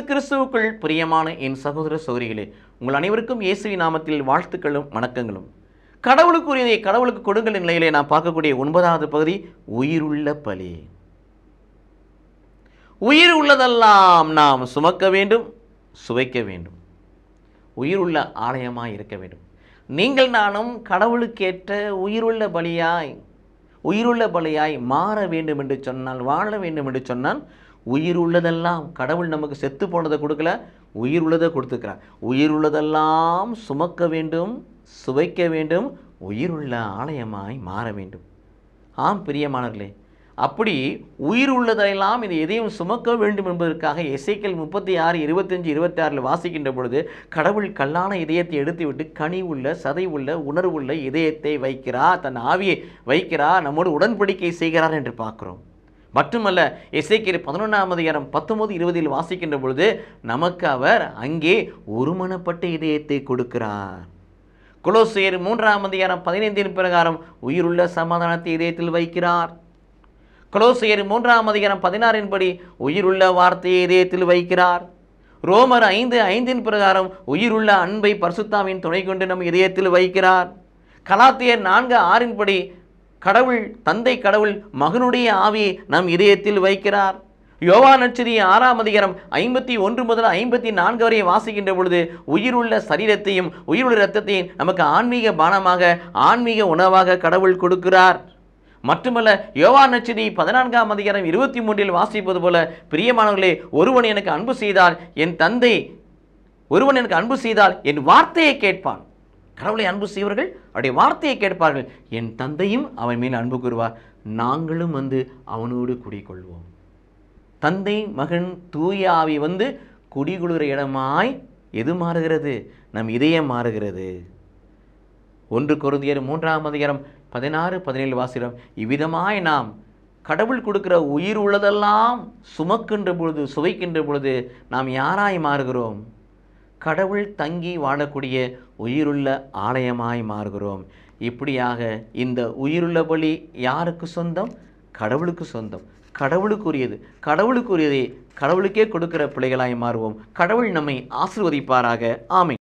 கிறிஸ்துவுக்குள் பிரியமான என் சகோதர சகோதரிகளே, உங்கள் அனைவருக்கும் இயேசுவின் நாமத்தில் வாழ்த்துக்களும் வணக்கங்களும். கடவுளுக்குரியதை கடவுளுக்கு கொடுங்கள் நிலையிலே நாம் பார்க்கக்கூடிய 9வது பகுதி உயிருள்ள பலி. உயிர் உள்ளதெல்லாம் நாம் சுமக்க வேண்டும், சுவைக்க வேண்டும். உயிர் உள்ள ஆலயமாய் இருக்க வேண்டும். நீங்கள் நானும் கடவுளுக்கேற்ற உயிருள்ள பலியாய் மாற வேண்டும் என்று சொன்னால், வாழ வேண்டும் என்று சொன்னால், உயிர் உள்ளதெல்லாம் கடவுள் நமக்கு செத்து போனதை கொடுக்கல, உயிர் உள்ளதை கொடுத்துக்கிறார். உயிர் உள்ளதெல்லாம் சுமக்க வேண்டும், சுவைக்க வேண்டும், உயிருள்ள ஆலயமாய் மாற வேண்டும். ஆம் பிரியமானவர்களே, அப்படி உயிர் உள்ளதெல்லாம் இது எதையும் சுமக்க வேண்டும் என்பதற்காக எசேக்கியேல் 36, 25, 26 வாசிக்கின்ற பொழுது கடவுள் கல்லான இதயத்தை எடுத்துவிட்டு கனி உள்ள, சதை உள்ள, உணர்வுள்ள இதயத்தை வைக்கிறார், தன் ஆவியை வைக்கிறார், நம்மோடு உடன்படிக்கை செய்கிறார் என்று பார்க்கிறோம். மட்டுமல்ல, எசேக்கியேல் 11ஆம் அதிகாரம் 19, 20 வாசிக்கின்ற பொழுது நமக்கு அவர் அங்கே ஒருமனப்பட்ட இதயத்தை கொடுக்கிறார். கொலோசியர் 3ஆம் அதிகாரம் 15 பிரகாரம் உயிருள்ள சமாதானத்தை இதயத்தில் வைக்கிறார். கொலோசியர் 3ஆம் அதிகாரம் 16 படி உயிருள்ள வார்த்தையை இதயத்தில் வைக்கிறார். ரோமர் 5:5 பிரகாரம் உயிருள்ள அன்பை பரிசுத்தாவின் துணை கொண்டு நம் இதயத்தில் வைக்கிறார். கலாத்தியர் 4:6 படி கடவுள் தந்தை கடவுள் மகனுடைய ஆவியை நம் இதயத்தில் வைக்கிறார். யோவான் நற்செய்தி 6ஆம் அதிகாரம் 51 முதல் 54 வரை வாசிக்கின்ற பொழுது உயிருள்ள சரீரத்தையும் உயிருள்ள இரத்தத்தையும் நமக்கு ஆன்மீக பானமாக, ஆன்மீக உணவாக கடவுள் கொடுக்கிறார். மட்டுமல்ல, யோவான் நற்செய்தி 14ஆம் அதிகாரம் 23 வாசிப்பது போல, பிரியமானவர்களே, ஒருவன் எனக்கு அன்பு செய்தால் என் வார்த்தையை கேட்பான். கடவுளை அன்பு செய்வர்கள் அவருடைய வார்த்தையை கேட்பார்கள். என் தந்தையும் அவன் மேல் அன்பு கூறுவார், நாங்களும் அவனோடு குடிகொள்வோம். தந்தை, மகன், தூய ஆவி குடிகொள்கிற இடமாய் எது மாறுகிறது? நம் இதயம் மாறுகிறது. 1 கொரிந்தியர் 3ஆம் அதிகாரம் 16, 17 வாசிக்கிறோம். இவ்விதமாய் நாம் கடவுள் கொடுக்கிற உயிர் உள்ளதெல்லாம் சுமக்கின்ற பொழுது, சுவைக்கின்ற பொழுது நாம் யாராய் மாறுகிறோம்? கடவுள் தங்கி வாழக்கூடிய உயிருள்ள ஆலயமாய் மாறுகிறோம். இப்படியாக இந்த உயிருள்ள பலி யாருக்கு சொந்தம்? கடவுளுக்கு சொந்தம். கடவுளுக்குரியதை கடவுளுக்கே கொடுக்கிற பிள்ளைகளாய் மாறுவோம். கடவுள் நம்மை ஆசீர்வதிப்பாராக. ஆமென்.